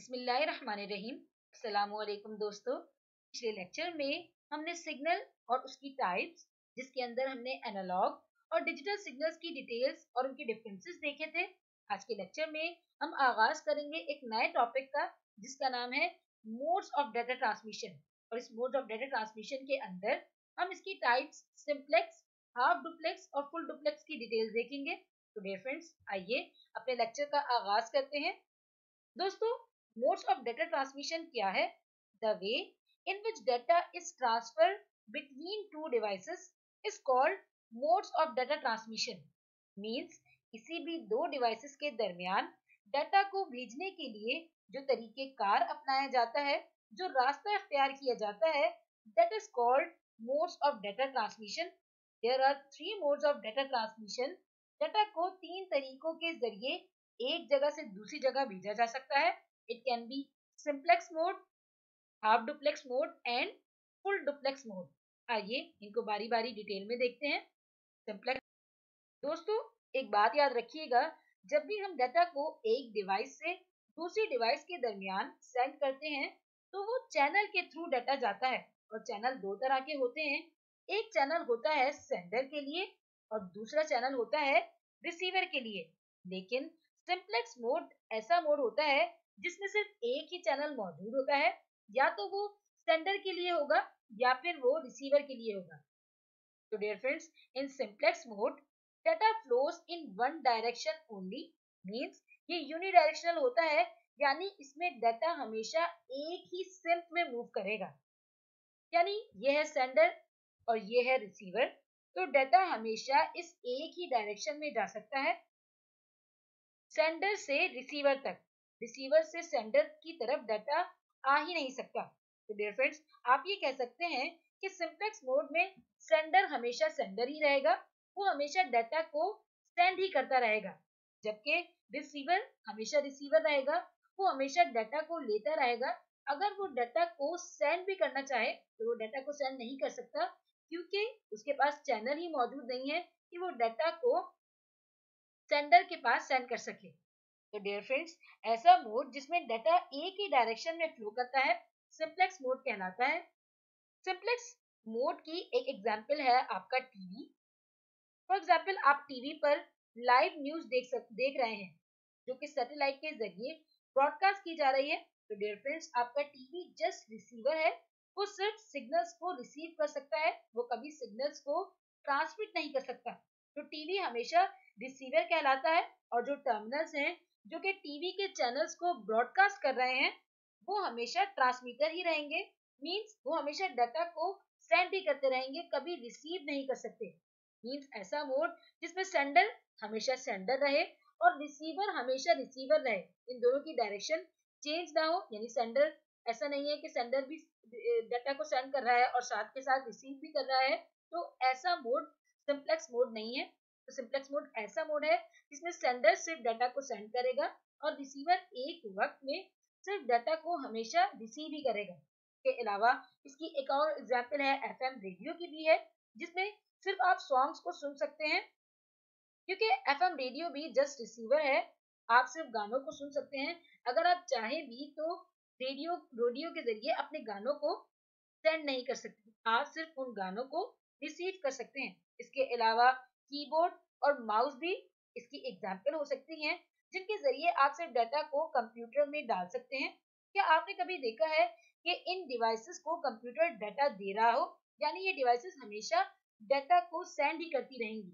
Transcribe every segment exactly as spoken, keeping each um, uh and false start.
बिस्मिल्लाहिर्रहमानिर्रहीम। अस्सलामुअलैकुम दोस्तों। पिछले लेक्चर में हमने सिग्नल और उसकी टाइप्स, जिसके अंदर हमने एनालॉग और डिजिटल सिग्नल्स की डिटेल्स और उनके डिफरेंसेस देखे थे। आज के लेक्चर में हम आगाज करेंगे एक नए टॉपिक का, जिसका नाम है मोड्स ऑफ डाटा ट्रांसमिशन। और इस मोड्स ऑफ डाटा ट्रांसमिशन के अंदर हम इसकी टाइप्स सिंप्लेक्स, हाफ डुप्लेक्स और फुल डुप्लेक्स की डिटेल्स देखेंगे। तो डियर फ्रेंड्स, आइए अपने लेक्चर का आगाज करते हैं। दोस्तों, modes of data transmission क्या है? The way in which data is transferred between two devices is called modes of data transmission. Means किसी भी दो devices के दरमियान डाटा को भेजने के लिए जो तरीकेकार अपनाया जाता है, जो रास्ता इख्तियार किया जाता है, that is called modes of data transmission. There are three modes of data transmission. Data को तीन तरीकों के जरिए एक जगह से दूसरी जगह भेजा जा सकता है। It can be simplex mode, half duplex mode and full duplex mode. आइए इनको बारी बारी डिटेल में देखते हैं। सिंप्लेक्स दोस्तों, एक बात याद रखिएगा, जब भी हम डाटा को एक डिवाइस से दूसरी डिवाइस के दरमियान सेंड करते हैं तो वो चैनल के थ्रू डाटा जाता है। और चैनल दो तरह के होते हैं। एक चैनल होता है सेंडर के लिए और दूसरा चैनल होता है रिसीवर के लिए। लेकिन सिंप्लेक्स मोड ऐसा मोड होता है जिसमें सिर्फ एक ही चैनल मौजूद होता है, या तो वो सेंडर के लिए होगा या फिर वो रिसीवर के लिए होगा। तो dear friends, in simplex mode data flows in one direction only. Means ये यूनिडायरेक्शनल होता है, यानी इसमें डाटा हमेशा एक ही सिंक में मूव करेगा। यानी ये है सेंडर और ये है रिसीवर, तो डाटा हमेशा इस एक ही डायरेक्शन में जा सकता है, सेंडर से रिसीवर तक। रिसीवर से सेंडर की तरफ डाटा आ ही नहीं सकता। तो डियर फ्रेंड्स, आप ये कह सकते हैं कि सिंप्लेक्स मोड में सेंडर हमेशा सेंडर ही रहेगा, वो हमेशा डाटा को सेंड ही करता रहेगा, जबकि रिसीवर हमेशा रिसीवर रहेगा, वो हमेशा डाटा को लेता रहेगा। अगर वो डाटा को सेंड भी करना चाहे तो वो डाटा को सेंड नहीं कर सकता, क्योंकि उसके पास चैनल ही मौजूद नहीं है कि वो डाटा को सेंडर के पास सेंड कर सके। तो डियर फ्रेंड्स, ऐसा मोड जिसमें डाटा एक ही डायरेक्शन में फ्लो करता है सिंप्लेक्स मोड कहलाता है। सिंप्लेक्स मोड की एक एग्जांपल है आपका टीवी। फॉर एग्जांपल, आप टीवी पर लाइव न्यूज देख सक देख रहे हैं, जो कि सैटेलाइट के जरिए ब्रॉडकास्ट की जा रही है। तो डियर फ्रेंड्स, आपका टीवी जस्ट रिसीवर है, वो सिर्फ सिग्नल्स को रिसीव कर सकता है, वो कभी सिग्नल्स को ट्रांसमिट नहीं कर सकता। तो टीवी हमेशा रिसीवर कहलाता है, और जो टर्मिनल्स हैं जो कि टीवी के चैनल्स को ब्रॉडकास्ट कर रहे हैं, वो हमेशा ट्रांसमीटर ही रहेंगे। मींस वो हमेशा डाटा को सेंड ही करते रहेंगे, कभी रिसीव नहीं कर सकते। मींस ऐसा मोड जिसमें सेंडर हमेशा सेंडर रहे और रिसीवर हमेशा रिसीवर रहे, इन दोनों की डायरेक्शन चेंज ना हो। यानी सेंडर ऐसा नहीं है कि सेंडर भी डाटा को सेंड कर रहा है और साथ के साथ रिसीव भी कर रहा है, तो ऐसा मोड सिंप्लेक्स मोड नहीं है। तो सिंप्लेक्स मोड ऐसा मोड है जिसमें सेंडर सिर्फ डाटा को सेंड करेगा और रिसीवर एक वक्त में सिर्फ डाटा को हमेशा रिसीव ही करेगा। इसके अलावा इसकी एक और एग्जांपल है एफएम रेडियो की भी है, जिसमें सिर्फ आप सॉन्ग्स को सुन सकते हैं, क्योंकि एफएम रेडियो भी जस्ट रिसीवर है, आप सिर्फ गानों को सुन सकते हैं। अगर आप चाहे भी तो रेडियो रेडियो के जरिए अपने गानों को सेंड नहीं कर सकते, आप सिर्फ उन गानों को रिसीव कर सकते हैं। इसके अलावा कीबोर्ड और माउस भी इसकी एग्जांपल हो सकती हैं, जिनके जरिए आप सिर्फ डाटा को कंप्यूटर में डाल सकते हैं। क्या आपने कभी देखा है कि इन डिवाइसेस को कंप्यूटर डाटा दे रहा हो? यानी ये डिवाइसेस हमेशा डाटा को सेंड ही करती रहेंगी।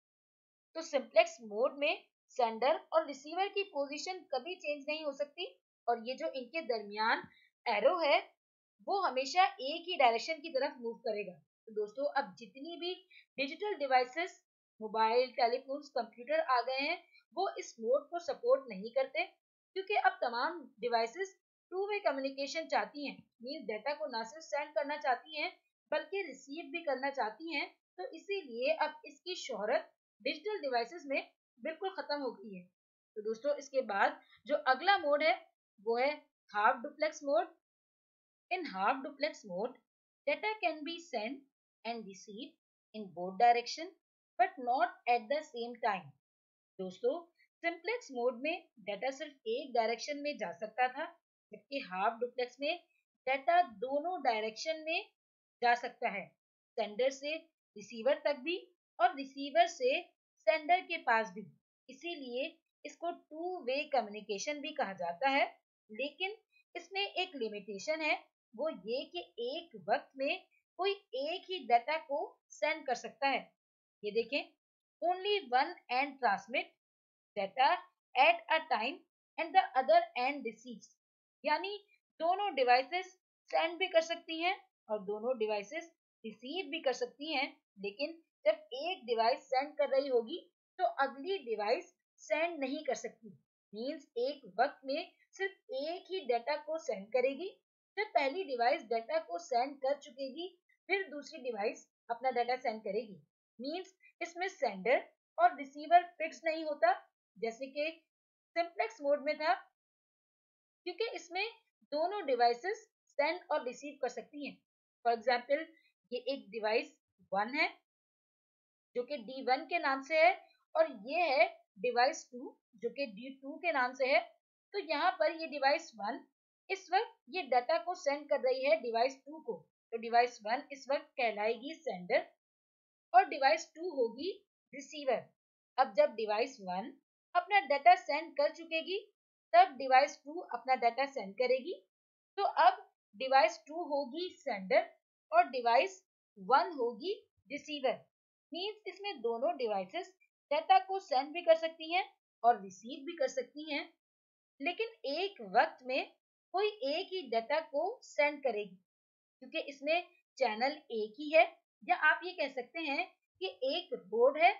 तो सिंप्लेक्स मोड में सेंडर और रिसीवर की पोजीशन कभी चेंज नहीं हो सकती, और ये जो इनके दरमियान एरो है वो हमेशा एक ही डायरेक्शन की तरफ मूव करेगा। तो दोस्तों, अब जितनी भी digital devices, mobile, telephones, computer आ गए हैं, वो इस मोड को सपोर्ट नहीं करते, क्योंकि अब तमाम डिवाइसेस टू वे कम्युनिकेशन चाहती हैं। मींस डाटा को ना सिर्फ सेंड करना चाहती हैं बल्कि रिसीव भी करना चाहती हैं। तो इसीलिए अब इसकी शोहरत डिजिटल डिवाइसेस में बिल्कुल खत्म हो गई है। तो दोस्तों, इसके बाद जो अगला मोड है वो है half duplex mode. In half duplex mode, data can be sent and received in both direction, but not at the same time. दोस्तों, सिंप्लेक्स मोड में डाटा सिर्फ एक डायरेक्शन में जा सकता था, जबकि हाफ डुप्लेक्स में डाटा दोनों डायरेक्शन में जा सकता है, सेंडर से रिसीवर तक भी और रिसीवर से सेंडर के पास भी। इसीलिए इसको टू वे कम्युनिकेशन भी कहा जाता है। लेकिन इसमें एक लिमिटेशन है, वो ये कि एक वक्त में कोई एक ही डाटा को सेंड कर सकता है। ये देखें, only one end transmit data at a time and the other end receives. यानी दोनों डिवाइसेस सेंड भी कर सकती हैं और दोनों डिवाइसेस रिसीव भी कर सकती हैं। लेकिन जब एक डिवाइस सेंड कर रही होगी तो अगली डिवाइस सेंड नहीं कर सकती। मींस एक वक्त में सिर्फ एक ही डाटा को सेंड करेगी। जब पहली डिवाइस डाटा को सेंड कर चुकेगी फिर दूसरी डिवाइस अपना डाटा सेंड करेगी। मींस इसमें सेंडर और रिसीवर फिक्स नहीं होता जैसे कि सिंप्लेक्स मोड में था, क्योंकि इसमें दोनों डिवाइसेस सेंड और रिसीव कर सकती हैं। फॉर एग्जांपल, ये एक डिवाइस वन है जो कि डी वन के नाम से है और ये है डिवाइस टू जो कि डी टू के नाम से है। तो यहाँ पर ये डिवाइस वन इस वक्त ये डाटा को सेंड कर रही है डिवाइस टू को, तो डिवाइस वन इस वक्त कहलाएगी सेंडर और डिवाइस टू होगी रिसीवर। अब जब डिवाइस वन अपना डाटा सेंड कर चुकेगी तब डिवाइस टू अपना डाटा सेंड करेगी। तो अब डिवाइस टू होगी सेंडर और डिवाइस वन होगी रिसीवर। मींस इसमें दोनों डिवाइसेस डाटा को सेंड भी कर सकती हैं और रिसीव भी कर सकती हैं, लेकिन एक वक्त में कोई एक ही डाटा को सेंड करेगी, क्योंकि इसमें चैनल एक ही है। या आप ये कह सकते हैं कि एक रोड है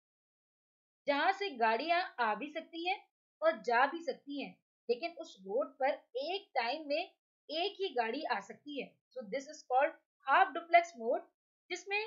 जहां से गाड़ियां आ भी सकती हैं और जा भी सकती हैं, लेकिन उस रोड पर एक टाइम में एक ही गाड़ी आ सकती है। So this is called half duplex mode, जिसमें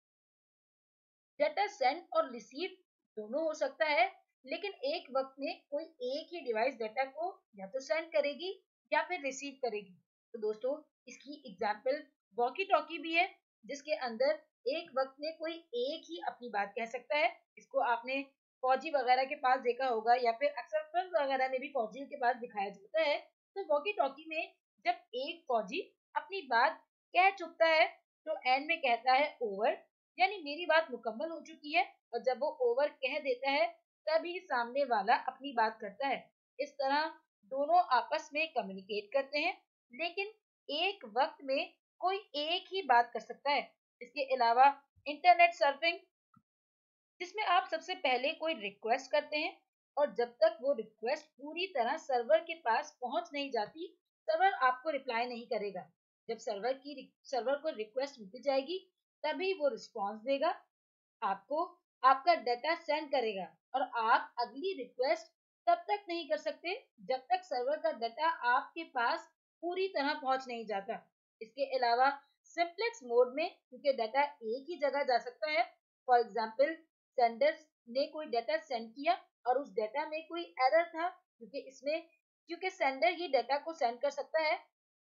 डाटा सेंड और रिसीव दोनों हो सकता है, लेकिन एक वक्त में कोई एक ही डिवाइस डाटा को या तो सेंड करेगी या फिर रिसीव करेगी। तो दोस्तों, इसकी एग्जांपल वॉकी टॉकी भी है, जिसके अंदर एक वक्त में कोई एक ही अपनी बात कह सकता है। इसको आपने फौजी वगैरह के पास देखा होगा या फिर अक्सर फिल्म वगैरह में भी फौजियों के पास दिखाया जाता है। तो वॉकी टॉकी में जब एक फौजी अपनी बात कह चुकता है तो एंड में कहता है ओवर, यानी मेरी बात मुकम्मल हो चुकी है। और जब वो ओवर कह देता है तभी सामने वाला अपनी बात करता है। इस तरह दोनों आपस में कम्युनिकेट करते हैं, लेकिन एक वक्त में कोई एक ही बात कर सकता है। इसके अलावा इंटरनेट सर्फिंग, जिसमें आप सबसे पहले कोई रिक्वेस्ट करते हैं और जब तक वो रिक्वेस्ट पूरी तरह सर्वर के पास पहुंच नहीं जाती, सर्वर आपको रिप्लाई नहीं करेगा। जब सर्वर की सर्वर को रिक्वेस्ट मिल जाएगी तभी वो रिस्पॉन्स देगा, आपको आपका डाटा सेंड करेगा और आप अगली रिक्वेस्ट तब तक नहीं कर सकते जब तक सर्वर का डाटा आपके पास पूरी तरह पहुंच नहीं जाता। इसके अलावा सिंप्लेक्स मोड में क्योंकि डाटा एक ही जगह जा सकता है, फॉर एग्जांपल सेंडर ने कोई डाटा सेंड किया और उस डाटा में कोई एरर था, क्योंकि इसमें क्योंकि सेंडर ही डाटा को सेंड कर सकता है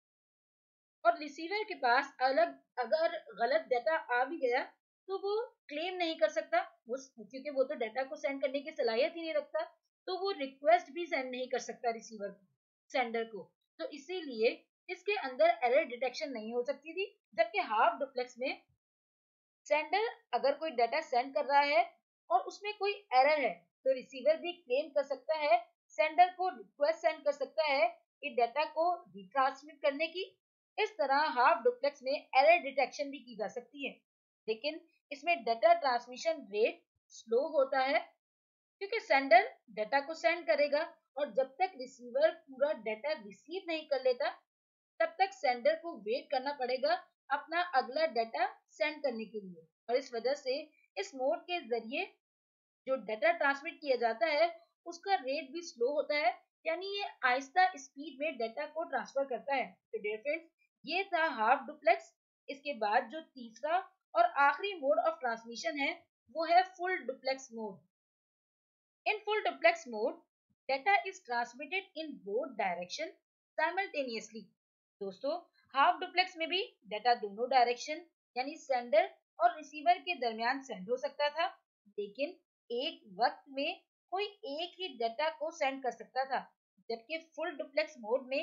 और रिसीवर के पास अलग अगर गलत डाटा आ भी गया तो वो क्लेम नहीं कर सकता, वो क्योंकि वो तो डाटा को सेंड करने की सलाहियत ही नहीं रखता, तो वो रिक्वेस्ट भी सेंड नहीं कर सकता रिसीवर को, सेंडर को। तो इसीलिए इसके अंदर एरर डिटेक्शन नहीं हो सकती थी। जबकि हाफ डुप्लेक्स में सेंडर अगर कोई डाटा सेंड कर रहा है और उसमें कोई एरर है तो रिसीवर भी क्लेम कर सकता है, सेंडर को रिक्वेस्ट सेंड कर सकता है कि डाटा को रिट्रांसमिट करने की। इस तरह हाफ डुप्लेक्स में एरर डिटेक्शन भी की जा सकती है, लेकिन इसमें डाटा ट्रांसमिशन रेट स्लो होता है, क्योंकि सेंडर डाटा को सेंड करेगा और जब तक रिसीवर पूरा डाटा रिसीव नहीं कर लेता तब तक सेंडर को वेट करना पड़ेगा अपना अगला डाटा सेंड करने के लिए। और इस वजह से इस मोड के जरिए जो डाटा ट्रांसमिट किया जाता है उसका रेट भी स्लो होता है, यानी ये आहिस्ता स्पीड में डाटा को ट्रांसफर करता है। तो डियर फ्रेंड्स, ये था हाफ डुप्लेक्स। इसके बाद जो तीसरा और आखिरी मोड ऑफ ट्रांसमिशन है वो है full duplex mode. In full duplex mode, data is transmitted in both direction simultaneously. दोस्तों, हाफ डुप्लेक्स में भी डाटा दोनों डायरेक्शन यानी सेंडर और रिसीवर के दरमियान सेंड हो सकता था, लेकिन एक वक्त में कोई एक ही डाटा को सेंड कर सकता था। जबकि फुल डुप्लेक्स मोड में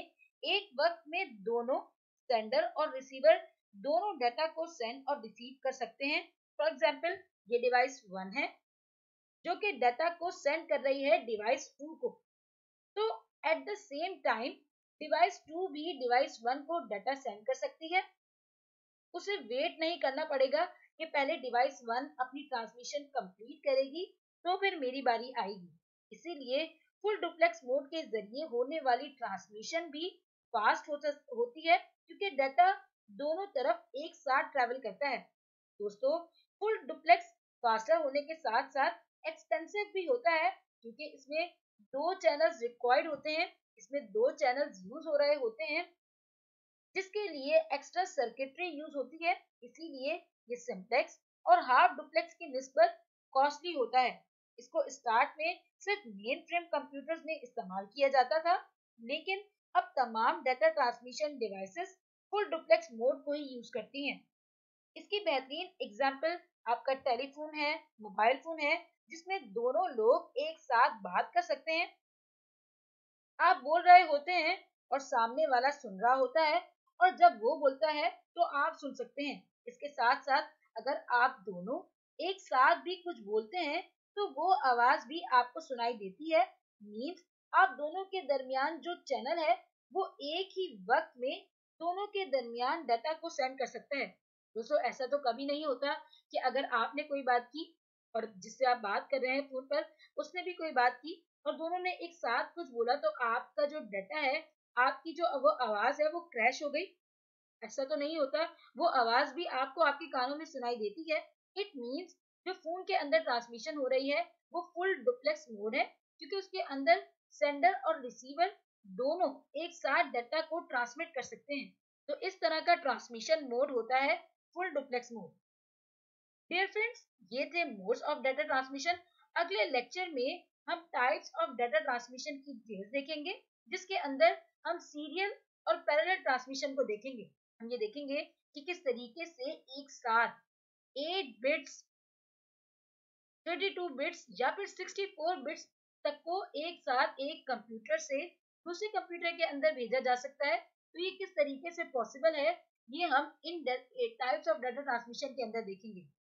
एक वक्त में दोनों सेंडर और रिसीवर दोनों डाटा को सेंड और रिसीव कर सकते हैं। फॉर एग्जाम्पल, ये डिवाइस वन है जो कि डाटा को सेंड कर रही है डिवाइस टू को, तो at the same time device two भी डिवाइस वन को डाटा सेंड कर सकती है। उसे वेट नहीं करना पड़ेगा कि पहले डिवाइस वन अपनी ट्रांसमिशन कंप्लीट करेगी तो फिर मेरी बारी आएगी। इसीलिए फुल डुप्लेक्स मोड के जरिए होने वाली ट्रांसमिशन भी फास्ट हो होती है, क्योंकि डाटा दोनों तरफ एक साथ ट्रैवल करता है। दोस्तों, फुल डुप्लेक्स फास्टर होने के साथ साथ एक्सपेंसिव भी होता है, क्योंकि इसमें दो चैनल्स रिक्वायर्ड होते हैं, इसमें दो चैनल्स यूज हो रहे होते हैं जिसके लिए एक्स्ट्रा सर्किटरी यूज होती है। इसीलिए ये सिंप्लेक्स और हाफ डुप्लेक्स की निस्बत कॉस्टली होता है। इसको स्टार्ट में सिर्फ मेन फ्रेम कंप्यूटर्स में इस्तेमाल किया जाता था, लेकिन अब तमाम data transmission devices full duplex mode को ही यूज करती हैं। इसकी बेहतरीन एग्जांपल आपका टेलीफोन है, मोबाइल फोन है, जिसमें दोनों लोग एक साथ बात कर सकते हैं। आप बोल रहे होते हैं और सामने वाला सुन रहा होता है, और जब वो बोलता है तो आप सुन सकते हैं। इसके साथ साथ अगर आप दोनों एक साथ भी कुछ बोलते हैं तो वो आवाज भी आपको सुनाई देती है। मीन्स आप दोनों के दरमियान जो चैनल है वो एक ही वक्त में दोनों के दरमियान डाटा को सेंड कर सकते हैं। दोस्तों, ऐसा तो कभी नहीं होता कि अगर आपने कोई बात की और जिससे आप बात कर रहे हैं फोन पर, उसने भी कोई बात की और दोनों ने एक साथ कुछ बोला तो आपका जो डाटा है, आपकी जो वो आवाज है वो क्रैश हो गई। ऐसा तो नहीं होता, वो आवाज भी आपको आपके कानों में सुनाई देती है। इट मीन्स जो फोन के अंदर ट्रांसमिशन हो रही है वो फुल डुप्लेक्स मोड है, क्योंकि उसके अंदर सेंडर और रिसीवर दोनों एक साथ डाटा को ट्रांसमिट कर सकते हैं। तो इस तरह का ट्रांसमिशन मोड होता है full duplex mode. Dear friends, ये थे मोड्स ऑफ डाटा ट्रांसमिशन। अगले लेक्चर में हम टाइप्स ऑफ डाटा ट्रांसमिशन की डिटेल्स देखेंगे, जिसके अंदर हम सीरियल और पैरेलल ट्रांसमिशन को देखेंगे। हम ये देखेंगे कि किस तरीके से एक साथ eight bits, thirty two bits या फिर सिक्सटी फोर बिट्स तक को एक साथ एक कंप्यूटर से दूसरे कंप्यूटर के अंदर भेजा जा सकता है। तो ये किस तरीके से पॉसिबल है, ये हम इन टाइप्स ऑफ डाटा ट्रांसमिशन के अंदर देखेंगे।